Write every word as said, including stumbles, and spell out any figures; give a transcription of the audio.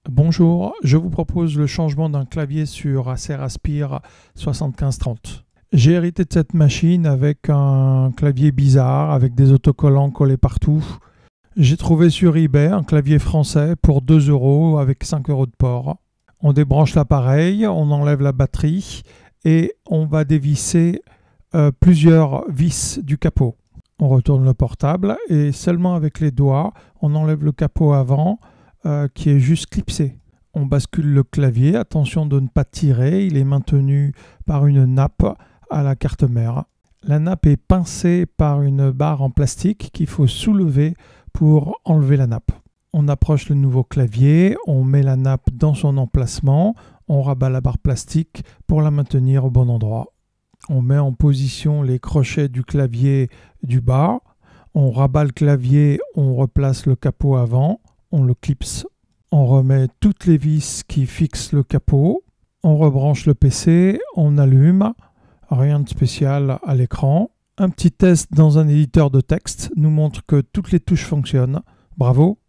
Bonjour, je vous propose le changement d'un clavier sur Acer Aspire soixante-quinze trente. J'ai hérité de cette machine avec un clavier bizarre, avec des autocollants collés partout. J'ai trouvé sur eBay un clavier français pour deux euros avec cinq euros de port. On débranche l'appareil, on enlève la batterie et on va dévisser euh, plusieurs vis du capot. On retourne le portable et seulement avec les doigts, on enlève le capot avant euh, qui est juste clipsé. On bascule le clavier, attention de ne pas tirer, il est maintenu par une nappe à la carte mère. La nappe est pincée par une barre en plastique qu'il faut soulever pour enlever la nappe. On approche le nouveau clavier, on met la nappe dans son emplacement, on rabat la barre plastique pour la maintenir au bon endroit. On met en position les crochets du clavier du bas, on rabat le clavier, on replace le capot avant, on le clipse. On remet toutes les vis qui fixent le capot, on rebranche le P C, on allume, rien de spécial à l'écran. Un petit test dans un éditeur de texte nous montre que toutes les touches fonctionnent. Bravo!